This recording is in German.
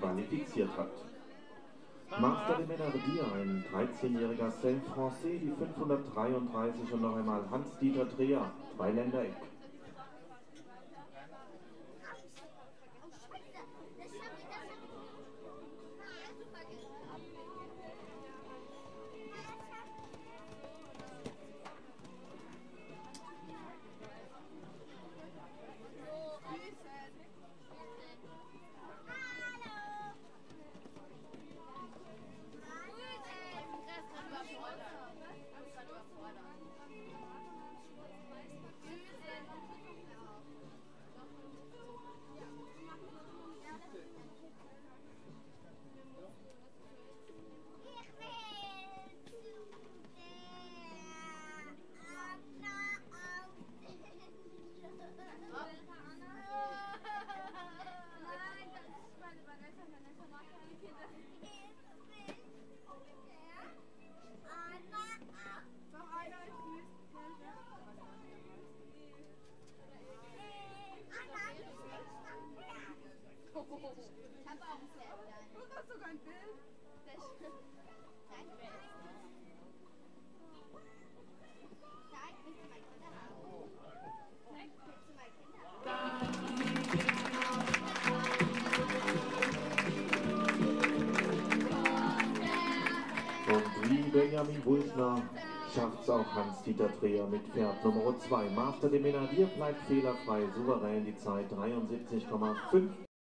qualifiziert hat. Master de Menardier, ein 13-jähriger Saint-Français, die 533 und noch einmal Hans-Dieter Dreher, Dreiländereck. Ich habe auch ein Pferd. Du hast sogar ein Bild. Zeig mir das. Zeig, willst du meine Kinder haben? Zeig, willst du meine Kinder haben? Und wie Benjamin Wulfner schafft's auch Hans-Dieter Dreher mit Pferd Nummer 2. Master de Menardier bleibt fehlerfrei, souverän die Zeit 73,5.